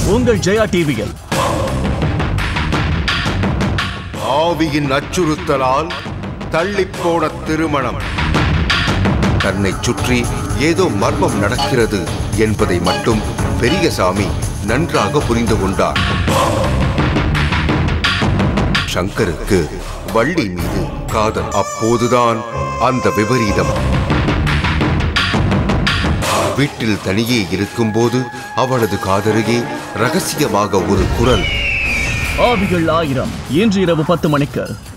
உங்கள் ஜெயா டிவியில். ஆவியின் அச்சுறுத்தலால் தள்ளிப்போன திருமணம். தன்னை சுற்றி ஏதோ மர்மம் நடக்கிறது என்பதை மட்டும் பெரியசாமி நன்றாக புரிந்து கொண்டார். சங்கருக்கு வள்ளி மீது காதல். அப்போதுதான் அந்த விபரீதம். வீட்டில் தனியே இருக்கும்போது அவளது காதருகே ரகசியமாக ஒரு குரல். ஆவிகள் 1000 இன்று இரவு 10 மணிக்கு.